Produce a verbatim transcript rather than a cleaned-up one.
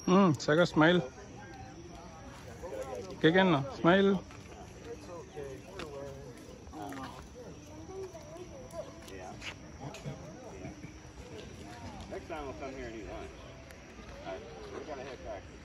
Hmm, Saga, smile. Again, smile. Yeah. Next time we'll come here and eat lunch. All right, we gotta head back.